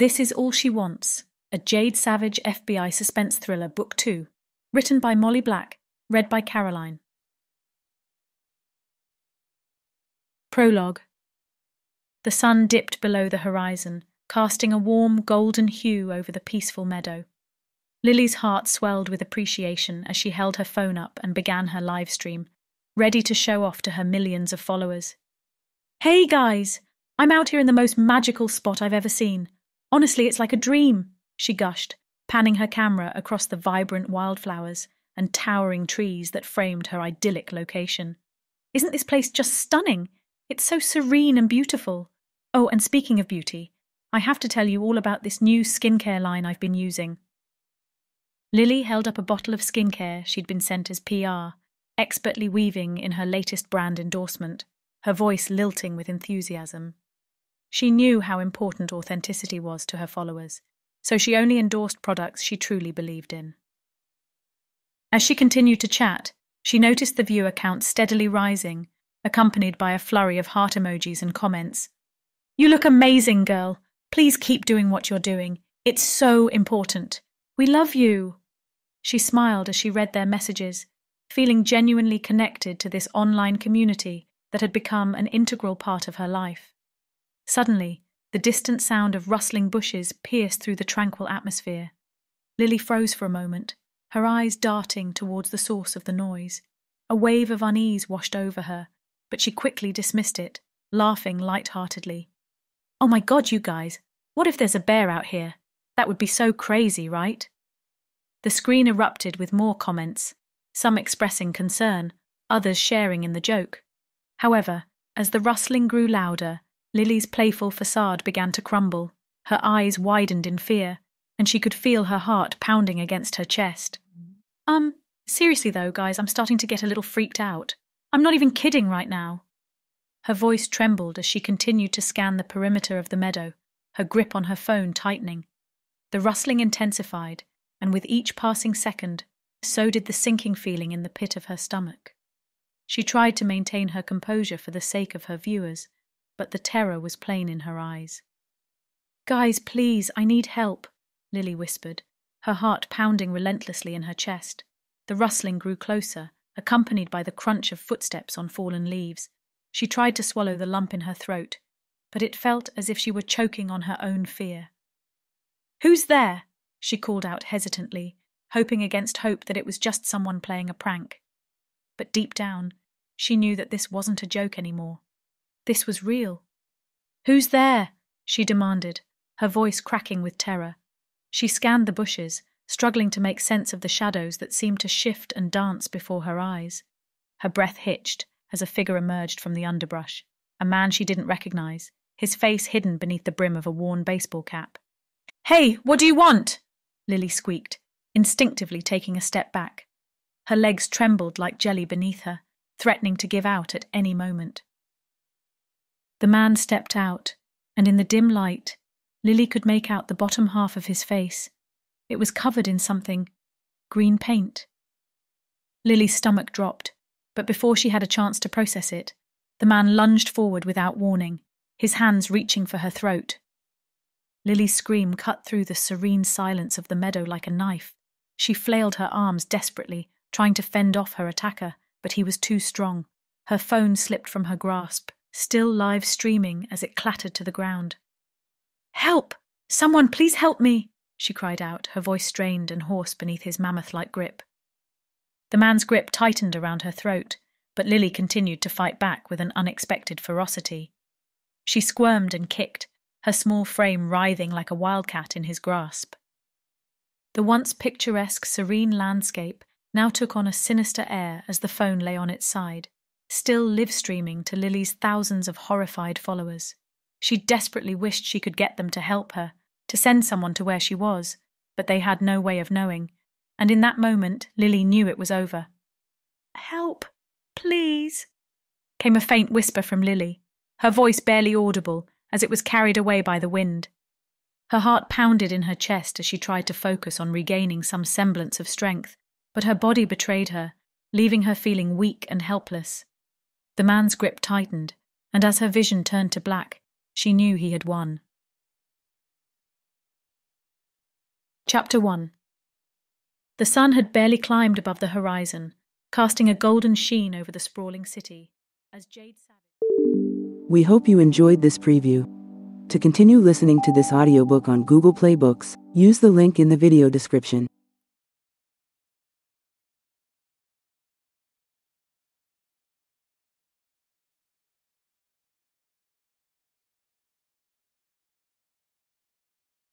This Is All She Wants, a Jade Savage FBI suspense thriller, Book 2, written by Molly Black, read by Caroline. Prologue. The sun dipped below the horizon, casting a warm golden hue over the peaceful meadow. Lily's heart swelled with appreciation as she held her phone up and began her live stream, ready to show off to her millions of followers. "Hey guys, I'm out here in the most magical spot I've ever seen. Honestly, it's like a dream," she gushed, panning her camera across the vibrant wildflowers and towering trees that framed her idyllic location. "Isn't this place just stunning? It's so serene and beautiful. Oh, and speaking of beauty, I have to tell you all about this new skincare line I've been using." Lily held up a bottle of skincare she'd been sent as PR, expertly weaving in her latest brand endorsement, her voice lilting with enthusiasm. She knew how important authenticity was to her followers, so she only endorsed products she truly believed in. As she continued to chat, she noticed the viewer count steadily rising, accompanied by a flurry of heart emojis and comments. "You look amazing, girl. Please keep doing what you're doing. It's so important. We love you." She smiled as she read their messages, feeling genuinely connected to this online community that had become an integral part of her life. Suddenly, the distant sound of rustling bushes pierced through the tranquil atmosphere. Lily froze for a moment, her eyes darting towards the source of the noise. A wave of unease washed over her, but she quickly dismissed it, laughing light-heartedly. "Oh my God, you guys, what if there's a bear out here? That would be so crazy, right?" The screen erupted with more comments, some expressing concern, others sharing in the joke. However, as the rustling grew louder, Lily's playful facade began to crumble. Her eyes widened in fear, and she could feel her heart pounding against her chest. Seriously though, guys, I'm starting to get a little freaked out. I'm not even kidding right now." Her voice trembled as she continued to scan the perimeter of the meadow, her grip on her phone tightening. The rustling intensified, and with each passing second, so did the sinking feeling in the pit of her stomach. She tried to maintain her composure for the sake of her viewers, but the terror was plain in her eyes. "Guys, please, I need help," Lily whispered, her heart pounding relentlessly in her chest. The rustling grew closer, accompanied by the crunch of footsteps on fallen leaves. She tried to swallow the lump in her throat, but it felt as if she were choking on her own fear. "Who's there?" she called out hesitantly, hoping against hope that it was just someone playing a prank. But deep down, she knew that this wasn't a joke anymore. This was real. "Who's there?" she demanded, her voice cracking with terror. She scanned the bushes, struggling to make sense of the shadows that seemed to shift and dance before her eyes. Her breath hitched as a figure emerged from the underbrush, a man she didn't recognize, his face hidden beneath the brim of a worn baseball cap. "Hey, what do you want?" Lily squeaked, instinctively taking a step back. Her legs trembled like jelly beneath her, threatening to give out at any moment. The man stepped out, and in the dim light, Lily could make out the bottom half of his face. It was covered in something, green paint. Lily's stomach dropped, but before she had a chance to process it, the man lunged forward without warning, his hands reaching for her throat. Lily's scream cut through the serene silence of the meadow like a knife. She flailed her arms desperately, trying to fend off her attacker, but he was too strong. Her phone slipped from her grasp, still live streaming as it clattered to the ground. "Help! Someone please help me!" she cried out, her voice strained and hoarse beneath his mammoth-like grip. The man's grip tightened around her throat, but Lily continued to fight back with an unexpected ferocity. She squirmed and kicked, her small frame writhing like a wildcat in his grasp. The once picturesque, serene landscape now took on a sinister air as the phone lay on its side, still live-streaming to Lily's thousands of horrified followers. She desperately wished she could get them to help her, to send someone to where she was, but they had no way of knowing, and in that moment Lily knew it was over. "Help, please," came a faint whisper from Lily, her voice barely audible as it was carried away by the wind. Her heart pounded in her chest as she tried to focus on regaining some semblance of strength, but her body betrayed her, leaving her feeling weak and helpless. The man's grip tightened, and as her vision turned to black, she knew he had won. Chapter 1. The sun had barely climbed above the horizon, casting a golden sheen over the sprawling city, as Jade We hope you enjoyed this preview. To continue listening to this audiobook on Google Play Books, use the link in the video description.